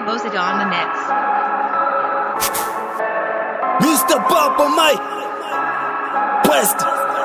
Bozada on the mix. Mr. Papa Mike West.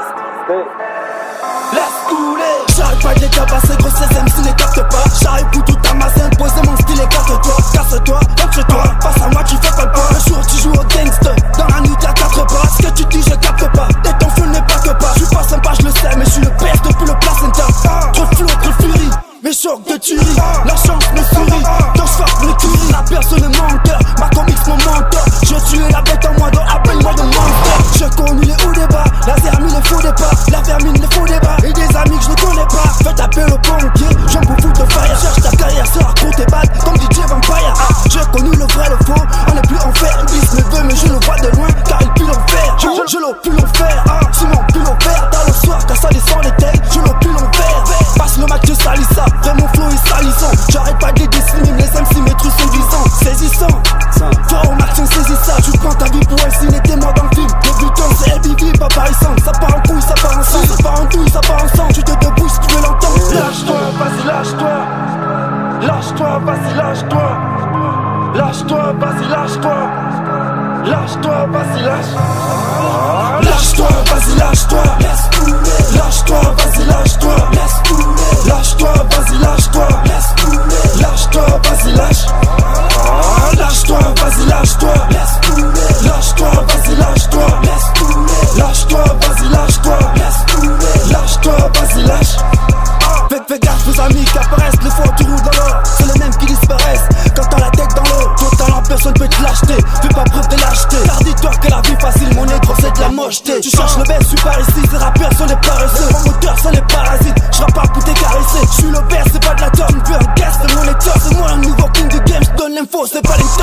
Laisse couler. J'arrive pas de les tabasser, gros ces MC les captent pas. J'arrive pour tout amasser, imposer mon style et casse-toi. Casse-toi, rentre chez toi. Face à moi tu fais pas le pas. Un jour tu joues au gangster, dans la nuit t'as 4 pas. Ce que tu dis je capte pas, et ton feu n'est pas que pas. Je suis pas sympa je le sais, mais je suis le best depuis le placenta. Trop de flow, trop de furie, mes chocs de tuerie. La chance me sourit, dans ce fuck l'écurie. La personne est menteur, ma comics mon mentor. Je tué la bête en moi, donc appelle-moi de monster. J'ai connu les hauts débats, la vermine les faux débats. La vermine les faux débats, et des amis que je ne connais pas. Faites appel au pompier, j'aime beaucoup de fire. Cherche ta carrière, c'est raconte tes battes, comme DJ Vampire. J'ai connu le vrai, le faux, on est plus en fer. Ils disent mes vœux, mais je le vois de loin, car il pue l'enfer. Je l'ai pu l'enfer, Simon pu l'enfer. Dans le soir, quand ça descend les tailles, je l'ai pu l'enfer. Passe le match de Salissa, vraiment flow et salissant. J'arrête pas de les dessiner, les MC, mes trucs sont glissants. Saisissant, fort en action, saisis ça. Tu prends ta vie pour un ciné, t'es moi dans le film. Le butin, c'est LBV, pas parissant. Ça part en couille, ça part en sang. Ça part en douille, ça part en sang. Tu te débrouilles si tu veux l'entendre. Lâche-toi, vas-y, lâche-toi. Lâche-toi, vas-y, lâche-toi. Lâche-toi, vas-y, lâche-toi. Lâche-toi, vas-y, lâche. Lâche-toi, vas-y, lâche-toi. Laisse couler. Lâche-toi, vas-y, lâche-toi. Laisse couler. Lâche-toi, vas-y, lâche-toi. Laisse couler. Lâche-toi, vas-y, lâche. Lâche-toi, vas-y, lâche-toi. Laisse couler. Lâche-toi, vas-y, lâche-toi. Laisse couler. Lâche-toi, vas-y, lâche-toi. Laisse couler. Lâche-toi, vas-y, lâche. Fais gaffe aux amis qui apparaissent, les fois tu roules dans l'or. C'est les mêmes qui disparaissent quand t'as la tête dans l'eau. Ton talent personne peut te l'acheter, fais pas preuve de lâcheté. Car dis-toi que la vie facile mon négro c'est de la mocheté. Tu cherches le best, je suis par ici, ces rappeurs sont des paresseux. Mon moteur sont les parasites, je rappe pas pour te caresser. Je suis le best, c'est pas de la torre, tu me fais un guest, c'est mon lecteur. C'est moi le nouveau king du game, je donne l'info, c'est pas les